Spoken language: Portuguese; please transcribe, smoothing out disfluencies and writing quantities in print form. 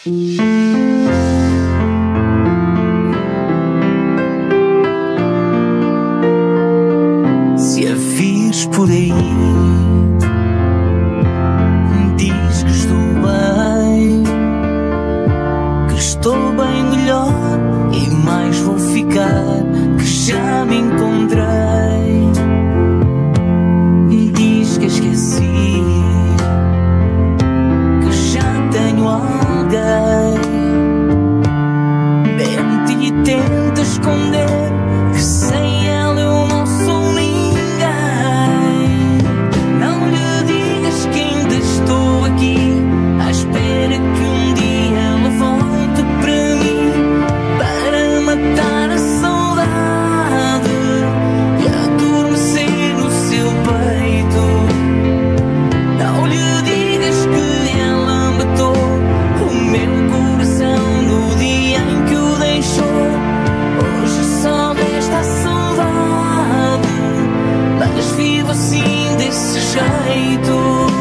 Se a vires por aí, diz que estou bem, que estou bem melhor e mais vou ficar, que já me encontrei. Diz que esqueci, que já tenho alguém. Mente e tenta esconder que sem ela eu não sou ninguém. Não lhe digas que ainda estou aqui, à espera que um dia ela volte para mim, para matar a saudade e adormecer no seu peito. Não lhe digas que ela matou o meu coração no dia em que o deixou. Hoje só resta a saudade, mas vivo assim desse jeito.